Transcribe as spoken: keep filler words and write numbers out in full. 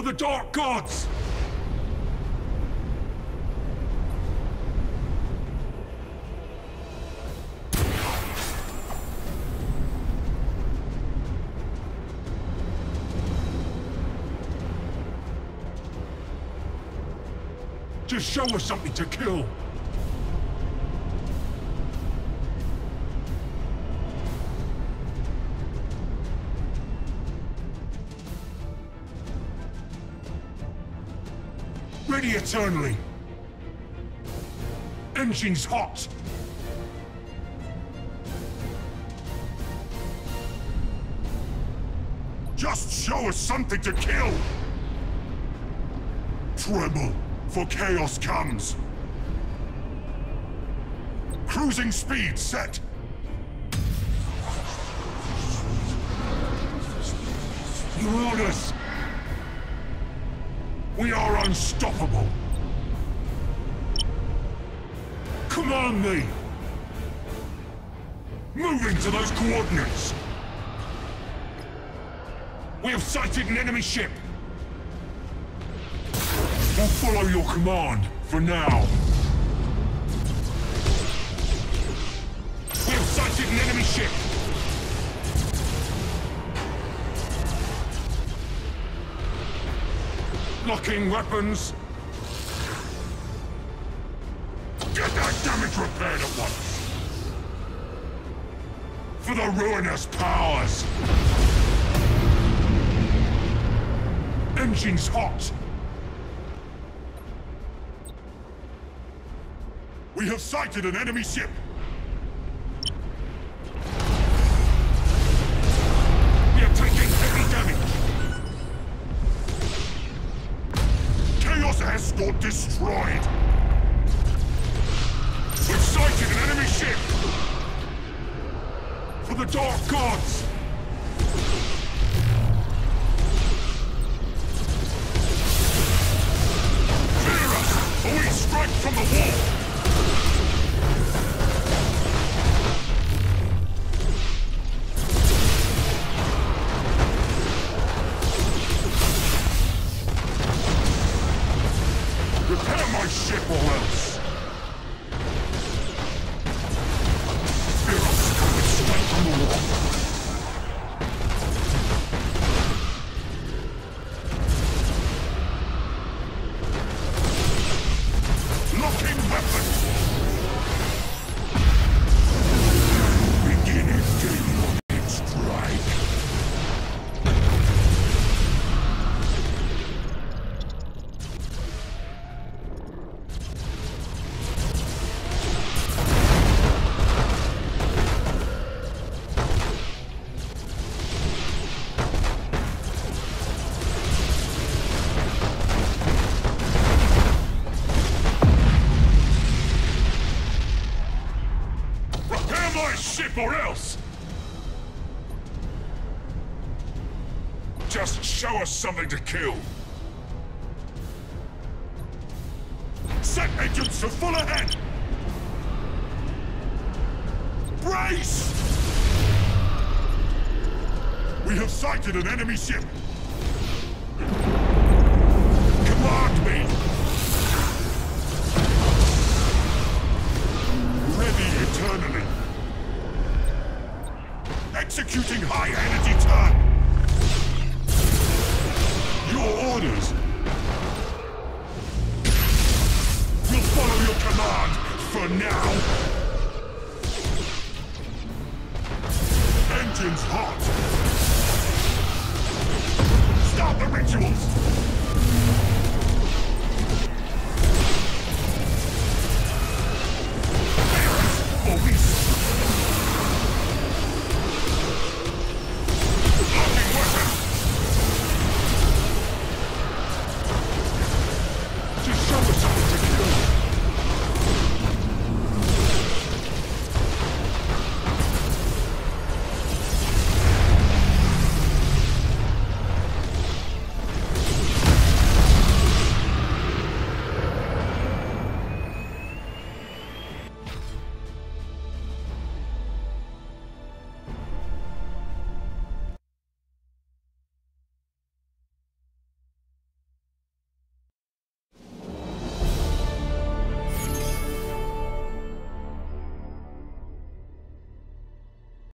For the dark gods! Just show us something to kill! Ready eternally! Engines hot! Just show us something to kill! Tremble, for chaos comes! Cruising speed set! Your orders! We are unstoppable! Command me! Moving to those coordinates! We have sighted an enemy ship! We'll follow your command, for now. We have sighted an enemy ship! Locking weapons! Get that damage repaired at once! For the ruinous powers! Engines hot! We have sighted an enemy ship! We are taking heavy damage! Chaos escort destroyed! We've sighted an enemy ship! For the dark gods! Fear us, or we strike from the wall! Repair my ship or else! Fear us, coming straight from the wall! Locking weapons! Begin engaging on its strike! Ship or else! Just show us something to kill! Set engines to full ahead! Brace! We have sighted an enemy ship! Command me! Ready eternally! Executing high-energy turn! Your orders! We'll follow your command, for now! Engines hot! Start the rituals!